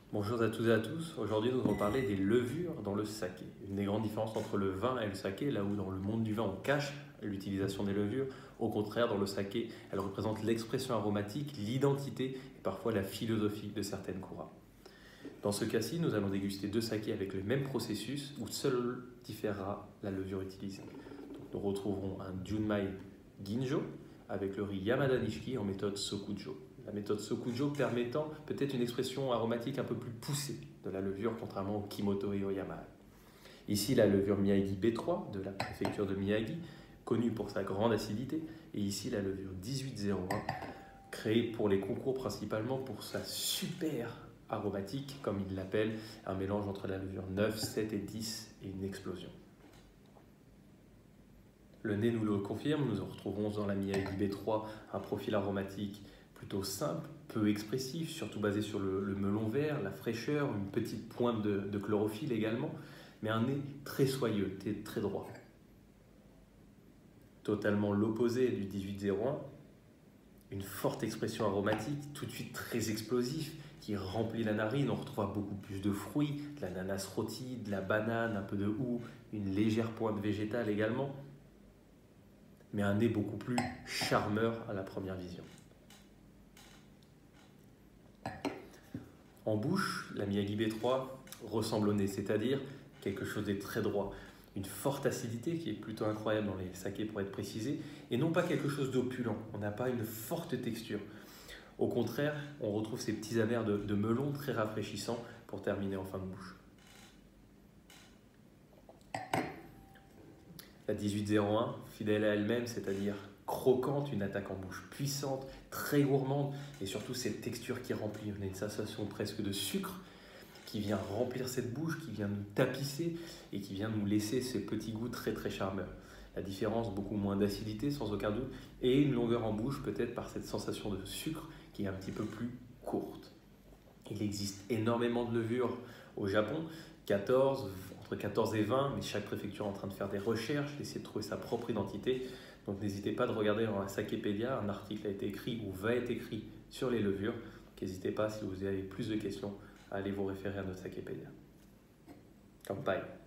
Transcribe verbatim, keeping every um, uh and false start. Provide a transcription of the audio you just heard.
Bonjour à toutes et à tous. Aujourd'hui, nous allons parler des levures dans le saké. Une des grandes différences entre le vin et le saké, là où dans le monde du vin, on cache l'utilisation des levures, au contraire, dans le saké, elles représentent l'expression aromatique, l'identité et parfois la philosophie de certaines kuras. Dans ce cas-ci, nous allons déguster deux sakés avec le même processus, où seule différera la levure utilisée. Donc, nous retrouverons un Junmai Ginjo avec le riz Yamada Nishiki en méthode Sokujo. La méthode Sokujo permettant peut-être une expression aromatique un peu plus poussée de la levure, contrairement au Kimoto et au Yamaha. Ici, la levure Miyagi B trois de la préfecture de Miyagi, connue pour sa grande acidité, et ici la levure dix-huit zéro un, créée pour les concours principalement pour sa super aromatique, comme il l'appelle, un mélange entre la levure neuf, sept et dix et une explosion. Le nez nous le confirme, nous retrouvons dans la Miyagi B trois un profil aromatique plutôt simple, peu expressif, surtout basé sur le, le melon vert, la fraîcheur, une petite pointe de, de chlorophylle également, mais un nez très soyeux, très droit. Totalement l'opposé du dix-huit zéro un, une forte expression aromatique, tout de suite très explosif, qui remplit la narine. On retrouve beaucoup plus de fruits, de l'ananas rôti, de la banane, un peu de houx, une légère pointe végétale également, mais un nez beaucoup plus charmeur à la première vision. En bouche, la Miyagi B trois ressemble au nez, c'est-à-dire quelque chose de très droit, une forte acidité qui est plutôt incroyable dans les sakés pour être précisé, et non pas quelque chose d'opulent, on n'a pas une forte texture. Au contraire, on retrouve ces petits amers de, de melon très rafraîchissants pour terminer en fin de bouche. La dix-huit zéro un, fidèle à elle-même, c'est-à-dire croquante, une attaque en bouche puissante, très gourmande, et surtout cette texture qui remplit. On a une sensation presque de sucre qui vient remplir cette bouche, qui vient nous tapisser et qui vient nous laisser ces petits goûts très très charmeurs. La différence, beaucoup moins d'acidité sans aucun doute, et une longueur en bouche peut-être par cette sensation de sucre qui est un petit peu plus courte. Il existe énormément de levures au Japon, quatorze, entre quatorze et vingt, mais chaque préfecture est en train de faire des recherches, d'essayer de trouver sa propre identité. Donc n'hésitez pas à regarder dans la Saképédia, un article a été écrit ou va être écrit sur les levures. N'hésitez pas, si vous avez plus de questions, à aller vous référer à notre Saképédia. Kanpai.